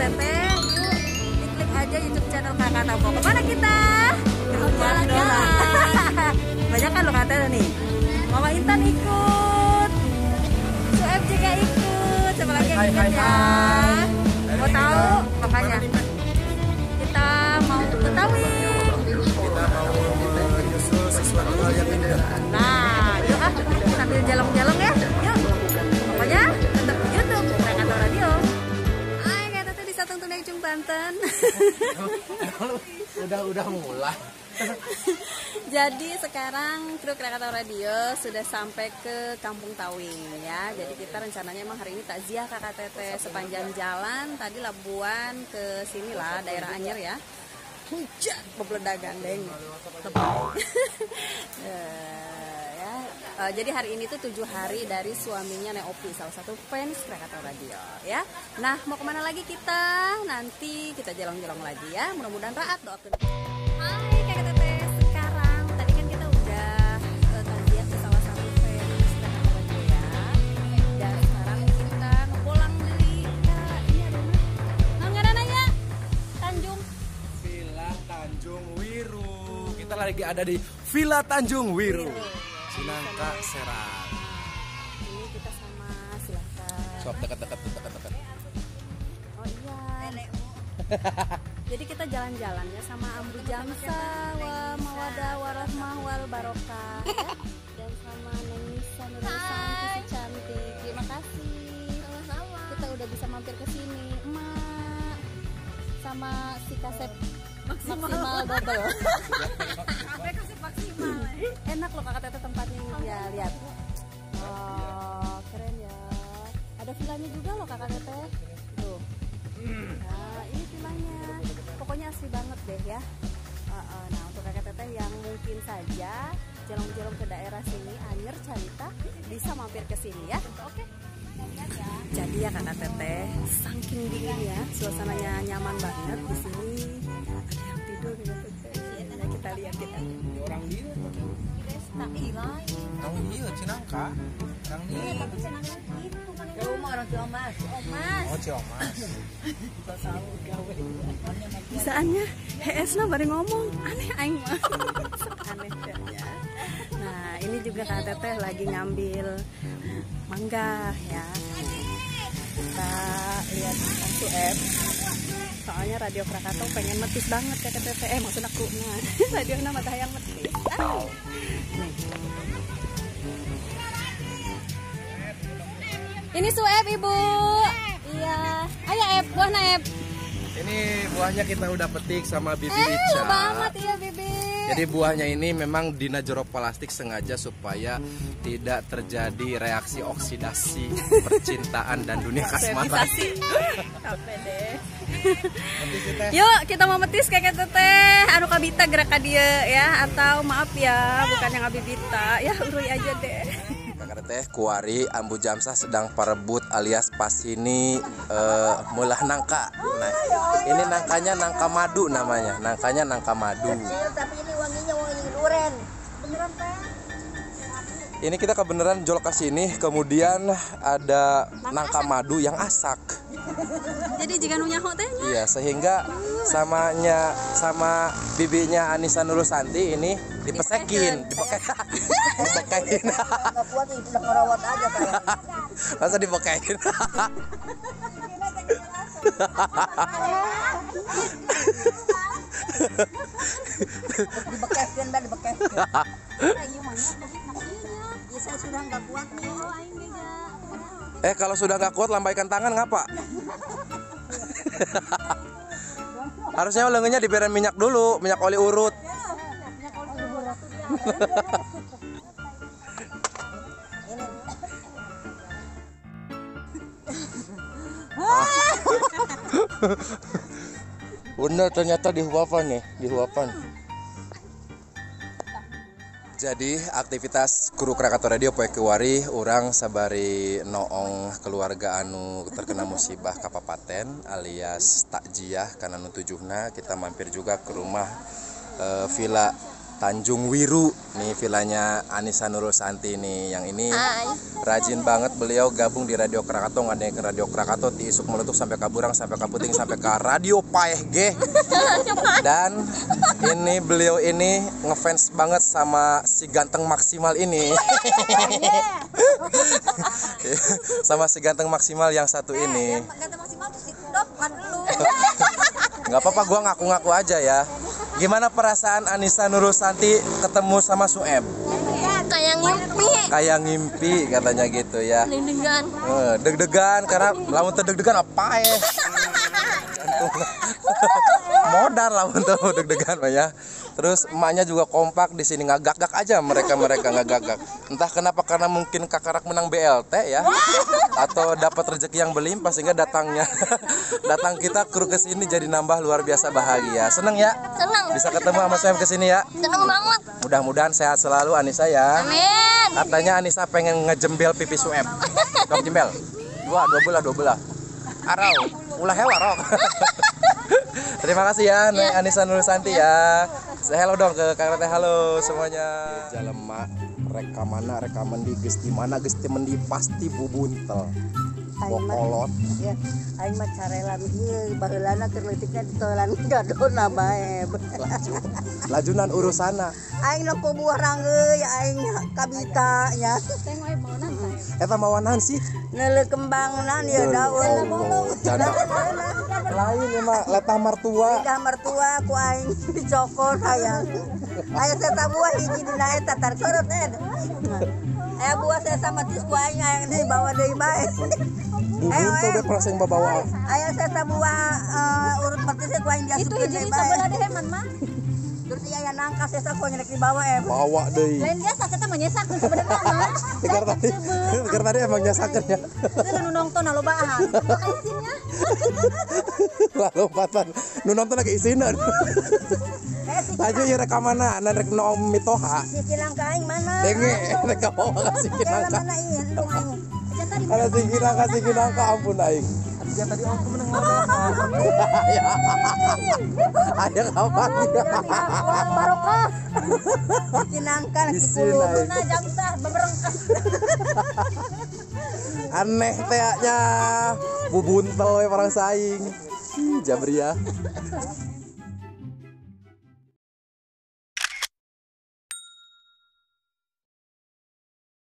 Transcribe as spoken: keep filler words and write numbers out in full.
Teteh, yuk diklik aja YouTube channel Kakak Tabo. Kemana kita? Jalan-jalan. Banyak kan lo katanya nih. Mama Intan ikut, Sueb juga ikut, siapa lagi yang ikut ya? Mau tahu? Makanya kita mau ke Tawing. Kita mau menyusul sesuatu hal yang indah. Nah, yuk ah, sambil jalong-jalong ya. Yuk. Pokoknya tetap di YouTube Krakatau Radio. Hai, Kak Teteh di Satang Tunai Ujung Banten. udah udah mulai. Jadi sekarang kru Krakatau Radio sudah sampai ke Kampung Tawing ya. Jadi kita rencananya emang hari ini takziah Kakak Teteh sepanjang jalan. Tadi Labuan ke sini lah, daerah Anyer ya. Hujan bebeledak gandeng. Ya, uh, jadi hari ini tuh tujuh hari dari suaminya Neopi, salah satu fans Krakatau Radio ya. Nah, mau kemana lagi kita? Nanti kita jalan-jalan lagi ya. Mudah-mudahan raat doakan. Hai Kakak Teteh, sekarang tadi kan kita udah uh, takziah ke salah satu fans Krakatau Radio ya. Dan sekarang kita ngepulang dari uh, ini ada mana? Nah, nggak ada nanya. Tanjung. Villa Tanjung Wiru. Kita lagi ada di Villa Tanjung Wiru. Cinangka Serang. Ini kita sama silakan. Sok dekat-dekat dekat-dekat. Oh iya. Jadi kita jalan-jalan ya sama Ambu Jamsa wa mawadah warahmah wal barokah ya. Dan sama Nenisa Nursanti si cantik. Terima kasih. Sama-sama. Kita udah bisa mampir ke sini. Emak sama si Kasep maksimal, maksimal double. Sampai Kasep maksimal. Enak loh Kakak Teteh tempatnya ini ya, lihat. Oh, keren ya. Ada villanya juga loh Kakak Teteh. Tuh. Nah, ini villanya. Pokoknya asli banget deh ya. Uh, uh, nah, untuk Kakak Teteh yang mungkin saja jalan-jalan ke daerah sini, Anyer, Carita, bisa mampir ke sini ya. Oke. Jadi ya Kakak Teteh, saking dingin ya, suasananya nyaman banget di sini. Ada yang tidur Kakak Teteh. Nah, kita lihat kita. Orang dia. Tak ilai. Orang dia Cinangka. Orang dia. Tapi senang gitu kan. Ya rumah orang tua Mas. Oh Mas. Oh Ciomas. Kita tahu gawe. Bisaannya Hesna baru ngomong aneh aing mah. Aneh ya. Nah, ini juga Kak Teteh lagi ngambil mangga ya. Kita lihat Kak Sueb. Soalnya radio Krakatau pengen metis banget Kak Teteh. Eh maksud aku nah, radio nama tayang metis. Ah. Nih. Ini Sueb Ibu. Iya. Ayo Eb, buahna Eb. Ini buahnya kita udah petik sama Bibi Eh, Ica. banget iya Bibi. Jadi buahnya ini memang dina jero plastik sengaja supaya tidak terjadi reaksi oksidasi percintaan dan dunia kasmaran. Capek deh. Yuk kita mau metis Kakak Teteh. Anu kabita gerak ka dieu ya, atau maaf ya, bukan yang abibita. Ya urui aja deh. Kakak Teteh kuari Ambu Jamsa sedang parebut alias pas ini uh, mulah nangka. Nah, ini nangkanya nangka madu namanya. Nangkanya nangka madu. Tapi ini wanginya wangi durian. Beneran Teh? Ini kita kebenaran jol ke sini, kemudian ada nangka madu yang asak. Jadi jika nu nyaho teh nya. Iya, sehingga samanya sama bibinya Anissa Nursanti ini dipesekin, dipekein. Dipekein. Enggak kuat itu udah ngerawat aja Teh. Masa dipekein? Dibekesin dah dibekesin. Nah, iya mah ya saya sudah enggak kuat nih. Oh, aing geus. Eh kalau sudah nggak kuat lambaikan tangan ngapa? Harusnya lengannya diberi minyak dulu, minyak oli urut. Bener ternyata dihuapan nih, dihuapan. Jadi aktivitas kru Krakatau Radio poe kewari orang sabari noong keluarga anu terkena musibah kapapaten alias takjiah karena nu tujuhna kita mampir juga ke rumah e, Villa Tanjung Wiru. Nih vilanya Anissa Nurulsanti nih. Yang ini Hai. rajin banget beliau gabung di Radio Krakatau, ngadeng ke Radio Krakatau, ti isuk meletuk sampai Kaburang, sampai Kaputing, sampai ke Radio Paehge. Dan ini beliau ini ngefans banget sama si ganteng maksimal ini. Sama si ganteng maksimal yang satu ini. Ganteng maksimal tuh si Dop kan dulu. Nggak apa-apa, gua ngaku-ngaku aja ya. Gimana perasaan Anissa Nurulsanti ketemu sama Sueb? Kayak ngimpi. Kayak ngimpi katanya gitu ya. Deg-degan. Eh, deg-degan karena lamun teu deg-degan apa ya? Modal lamun teu deg-degan mah ya. Terus emaknya juga kompak di sini, nggak gagak aja mereka-mereka nggak gagak. Entah kenapa, karena mungkin Kakarak menang B L T ya, atau dapat rezeki yang berlimpah sehingga datangnya datang kita kru ke sini jadi nambah luar biasa bahagia. Seneng ya? Senang. Bisa ketemu sama Sueb ke sini ya. Senang banget. Mudah-mudahan sehat selalu Anissa ya. Amin. Katanya Anissa pengen ngejembel pipi Sueb. Dok jembel. Dua, dua belah, dua belah. Arau, ulah hewa rok. Terima kasih ya Neng Anissa Nurulsanti ya. Say hello dong ke Kang Rete, halo semuanya. Jalema rekamana rekaman di gesti mana gesti mendi pasti bubuntel. Bokolot. Ya, aing mah carelan ieu baheulana keur leutikna ditolan gadona bae. Lajunan urusana. Aing nu buah rangeuy aing kabita nya. Eta mawanan sih. Neuleuh kembangna ieu daun. Janda. Lain ya mah letah martua. Dah mertua ku aing dicokot hayang. Aya seta buah hiji dina eta tar sorot eh. Aya buah sesa matis ku aing hayang dibawa deui bae. Bubuntel deh praseng babawa. Aya seta buah eh, urut matis ku aing diasukeun deui bae. Sabelah deh man mah. Terus aya nangka sesa ku nyerek dibawa eh. Bawa deui. Lain biasa kita menyesakeun sebenarnya mah. Tegar tadi. Tegar tadi emang nyasakeun ya. Itu nu nongton lobaan. Isinya. Lalu patan nu nonton lagi isinan. Laju ya rekamana nan rek no mitoha. Si Kinangka aing mana? Denge rek bawa kasih Dalam kinangka. mana ieu untung aing. Kalau si kinangka si kinangka ampun aing. Ya tadi aku meneng ya. Aya kapan? Barokah. Kinangka lagi Isin aing. Nah jamsah beberengkas. Aneh teh nya. Bubuntel we parang saing. Jabria.